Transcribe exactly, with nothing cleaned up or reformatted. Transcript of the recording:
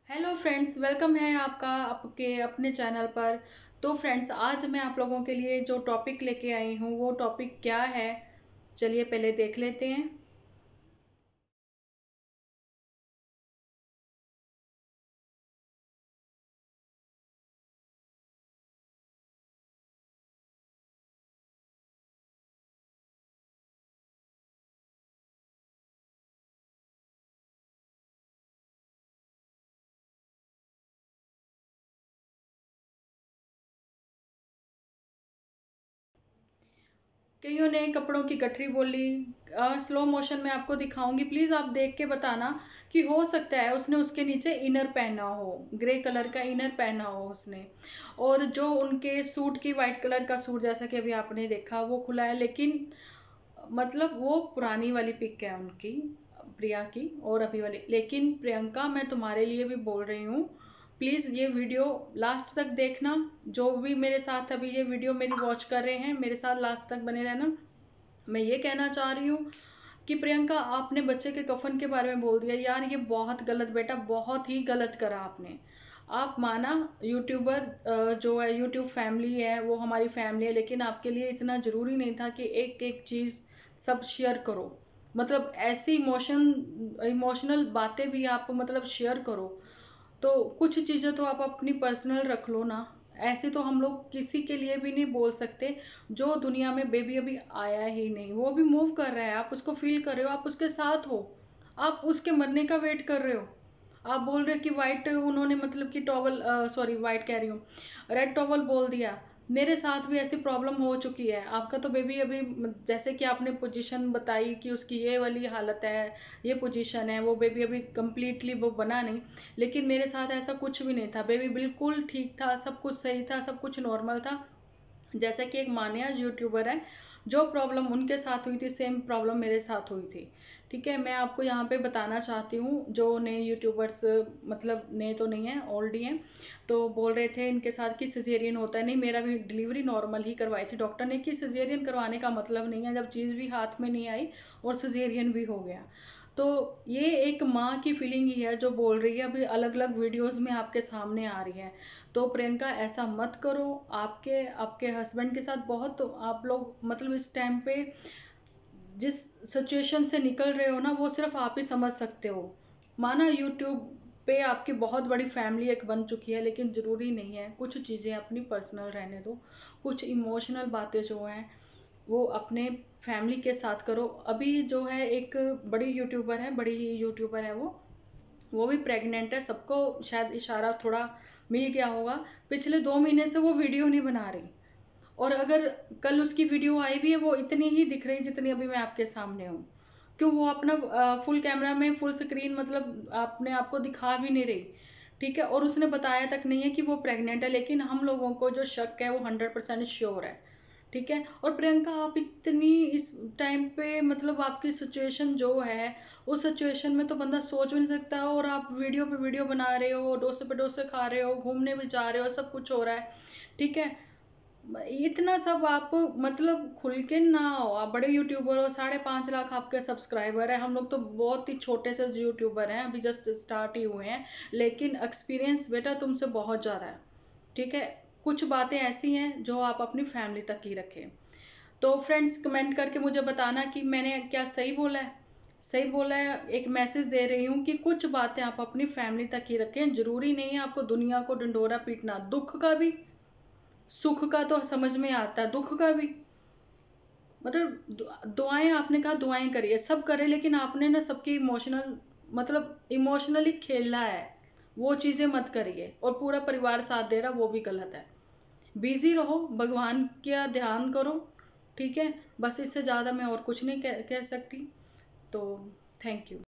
Hello friends, welcome है आपका आपके अपने चैनल पर। तो फ्रेंड्स, आज मैं आप लोगों के लिए जो टॉपिक लेके आई हूँ वो टॉपिक क्या है, चलिए पहले देख लेते हैं। कईयों ने कपड़ों की गठरी बोली। स्लो मोशन में आपको दिखाऊंगी, प्लीज आप देख के बताना कि हो सकता है उसने उसके नीचे इनर पहना हो, ग्रे कलर का इनर पहना हो उसने। और जो उनके सूट की वाइट कलर का सूट, जैसा कि अभी आपने देखा, वो खुला है, लेकिन मतलब वो पुरानी वाली पिक है उनकी, प्रिया की और अभी वाली। लेकिन प्रियंका, मैं तुम्हारे लिए भी बोल रही हूँ, प्लीज ये वीडियो लास्ट तक देखना। जो भी मेरे साथ अभी ये वीडियो मेरी वॉच कर रहे हैं, मेरे साथ लास्ट तक बने रहना। मैं ये कहना चाह रही हूँ कि प्रियंका, आपने बच्चे के कफन के बारे में बोल दिया यार, ये बहुत गलत बेटा, बहुत ही गलत करा आपने। आप माना यूट्यूबर जो है, यूट्यूब फैमिली है, वो हमारी फैमिली है, लेकिन आपके लिए इतना जरूरी नहीं था कि एक एक चीज सब शेयर करो। मतलब ऐसी इमोशन इमोशनल बातें भी आप मतलब शेयर करो। तो कुछ चीजें तो आप अपनी पर्सनल रख लो ना। ऐसे तो हम लोग किसी के लिए भी नहीं बोल सकते। जो दुनिया में बेबी अभी आया ही नहीं, वो भी मूव कर रहा है, आप उसको फील कर रहे हो, आप उसके साथ हो, आप उसके मरने का वेट कर रहे हो। आप बोल रहे हो कि वाइट उन्होंने मतलब कि टॉवल, सॉरी वाइट कह रही हूँ, रेड टॉवल बोल दिया। मेरे साथ भी ऐसी प्रॉब्लम हो चुकी है। आपका तो बेबी अभी जैसे कि आपने पोजीशन बताई कि उसकी ये वाली हालत है, ये पोजीशन है, वो बेबी अभी कंप्लीटली वो बना नहीं। लेकिन मेरे साथ ऐसा कुछ भी नहीं था, बेबी बिल्कुल ठीक था, सब कुछ सही था, सब कुछ नॉर्मल था। जैसे कि एक मान्या यूट्यूबर है, जो प्रॉब्लम उनके साथ हुई थी, सेम प्रॉब्लम मेरे साथ हुई थी। ठीक है, मैं आपको यहाँ पे बताना चाहती हूँ, जो नए यूट्यूबर्स, मतलब नए तो नहीं है, ओल्ड ही हैं, तो बोल रहे थे इनके साथ कि सिजेरियन होता है। नहीं, मेरा भी डिलीवरी नॉर्मल ही करवाई थी डॉक्टर ने, कि सिजेरियन करवाने का मतलब नहीं है जब चीज़ भी हाथ में नहीं आई और सिजेरियन भी हो गया। तो ये एक माँ की फीलिंग ही है जो बोल रही है, अभी अलग अलग वीडियोस में आपके सामने आ रही है। तो प्रियंका, ऐसा मत करो। आपके आपके हस्बैंड के साथ बहुत, तो आप लोग मतलब इस टाइम पे जिस सिचुएशन से निकल रहे हो ना, वो सिर्फ आप ही समझ सकते हो। माना यूट्यूब पे आपकी बहुत बड़ी फैमिली एक बन चुकी है, लेकिन जरूरी नहीं है, कुछ चीजें अपनी पर्सनल रहने दो। कुछ इमोशनल बातें जो हैं वो अपने फैमिली के साथ करो। अभी जो है एक बड़ी यूट्यूबर है, बड़ी ही यूट्यूबर है वो वो भी प्रेग्नेंट है, सबको शायद इशारा थोड़ा मिल गया होगा। पिछले दो महीने से वो वीडियो नहीं बना रही। और अगर कल उसकी वीडियो आई भी है, वो इतनी ही दिख रही जितनी अभी मैं आपके सामने हूँ। क्यों, वो अपना फुल कैमरा में फुल स्क्रीन मतलब अपने आप को दिखा भी नहीं रही। ठीक है, और उसने बताया तक नहीं है कि वो प्रेग्नेंट है, लेकिन हम लोगों को जो शक है वो हंड्रेड परसेंट श्योर है। ठीक है, और प्रियंका, आप इतनी इस टाइम पे मतलब आपकी सिचुएशन जो है, उस सिचुएशन में तो बंदा सोच भी नहीं सकता, और आप वीडियो पे वीडियो बना रहे हो, डोसे पे डोसे खा रहे हो, घूमने भी जा रहे हो, सब कुछ हो रहा है। ठीक है, इतना सब आप मतलब खुल के ना हो। आप बड़े यूट्यूबर हो, साढ़े पांच लाख आपके सब्सक्राइबर है, हम लोग तो बहुत ही छोटे से यूट्यूबर हैं, अभी जस्ट स्टार्ट ही हुए हैं। लेकिन एक्सपीरियंस बेटा तुमसे बहुत ज्यादा है। ठीक है, कुछ बातें ऐसी हैं जो आप अपनी फैमिली तक ही रखें। तो फ्रेंड्स, कमेंट करके मुझे बताना कि मैंने क्या सही बोला है। सही बोला है, एक मैसेज दे रही हूँ कि कुछ बातें आप अपनी फैमिली तक ही रखें। जरूरी नहीं है आपको दुनिया को डंडोरा पीटना, दुख का भी, सुख का तो समझ में आता है, दुख का भी। मतलब दुआएं, आपने कहा दुआएं करिए, सब करे, लेकिन आपने ना सबकी इमोशनल मतलब इमोशनली खेला है, वो चीजें मत करिए। और पूरा परिवार साथ दे रहा, वो भी गलत है। बिजी रहो, भगवान का ध्यान करो। ठीक है, बस इससे ज्यादा मैं और कुछ नहीं कह, कह सकती। तो थैंक यू।